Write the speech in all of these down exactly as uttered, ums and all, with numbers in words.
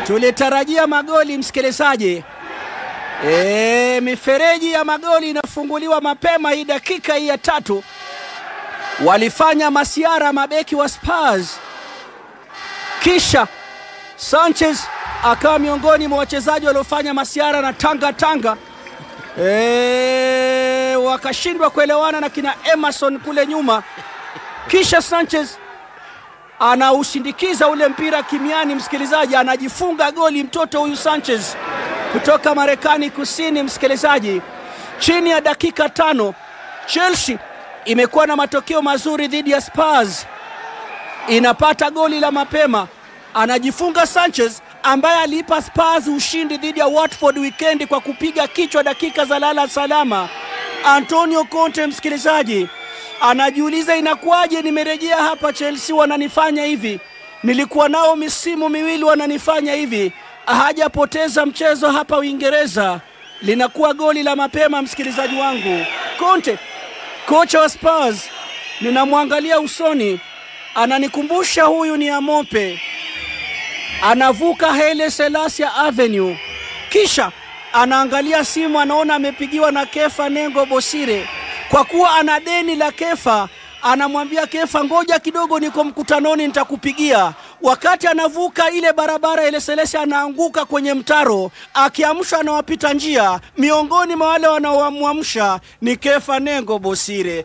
Tulitarajia magoli msikilizaji. E, mifereji ya magoli inafunguliwa mapema hii dakika hii ya tatu. Walifanya masiara mabeki wa Spurs. Kisha Sanchez akawa miongoni mwa wachezaji waliofanya masiara na tanga tanga. E, wakashindwa kuelewana na kina Emerson kule nyuma. Kisha Sanchez anaushindikiza ule mpira kimiani msikilizaji, anajifunga goli mtoto huyu Sanchez kutoka Marekani Kusini msikilizaji. Chini ya dakika tano Chelsea imekuwa na matokeo mazuri dhidi ya Spurs. Inapata goli la mapema, anajifunga Sanchez ambaye aliipa Spurs ushindi dhidi ya Watford weekend kwa kupiga kichwa dakika za lala salama. Antonio Conte msikilizaji anajiuliza, inakuwaje nimerejea hapa Chelsea wananifanya hivi? Nilikuwa nao misimu miwili wananifanya hivi. Hajapoteza mchezo hapa Uingereza. Linakuwa goli la mapema msikilizaji wangu. Conte, kocha wa Spurs, ninamwangalia usoni, ananikumbusha huyu ni Amope. Anavuka Haile Selassie Avenue, kisha anaangalia simu, anaona amepigiwa na Kefa Nengo Bosire. Kwa kuwa ana deni la Kefa, anamwambia Kefa, ngoja kidogo niko mkutanoni nitakupigia. Wakati anavuka ile barabara ile Selassie anaanguka kwenye mtaro, akiamsha na wapita njia, miongoni mwa wale wanaoamsha ni Kefa Nengo Bosire.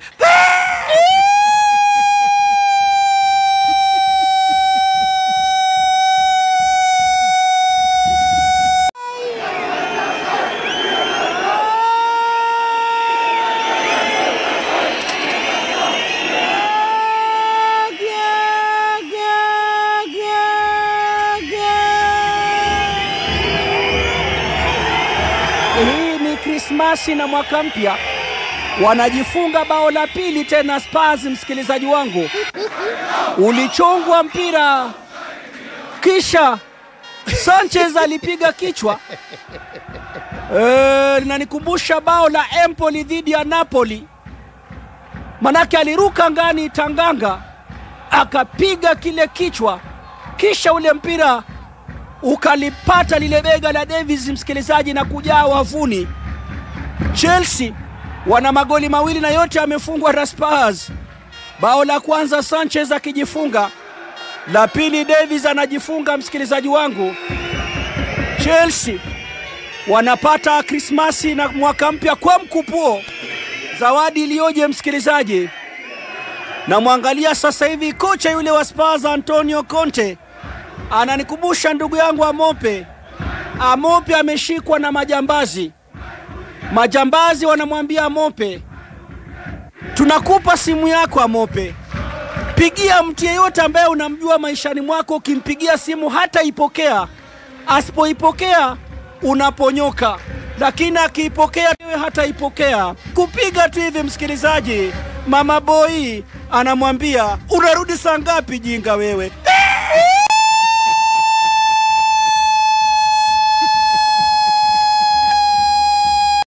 Hii ni Krismasi na mwaka mpya. Wanajifunga bao la pili tena Spurs msikilizaji wangu. Ulichongwa mpira, kisha Sanchez alipiga kichwa. Eh, linanikumbusha bao la Empoli dhidi ya Napoli. Manake aliruka ngani Tanganga, akapiga kile kichwa, kisha ule mpira ukalipata lile bega la Davies msikilizaji na kujaa wavuni. Chelsea wana magoli mawili na yote yamefungwa na Spurs. Bao la kwanza Sanchez akijifunga, la pili Davies anajifunga msikilizaji wangu. Chelsea wanapata Krismasi na mwaka mpya kwa mkupuo. Zawadi iliyoje msikilizaji. Na muangalia sasa hivi kocha yule wa Spurs Antonio Conte, ananikumbusha ndugu yangu Amope. Amope ameshikwa na majambazi. Majambazi wanamwambia Amope, tunakupa simu yako Amope, pigia mtu yeyote ambaye unamjua maishani mwako. Ukimpigia simu hata ipokea, asipoipokea unaponyoka, lakini akiipokea wewe hata ipokea. Kupiga tu hivi msikilizaji. Mama boy anamwambia, unarudi saa ngapi jinga wewe?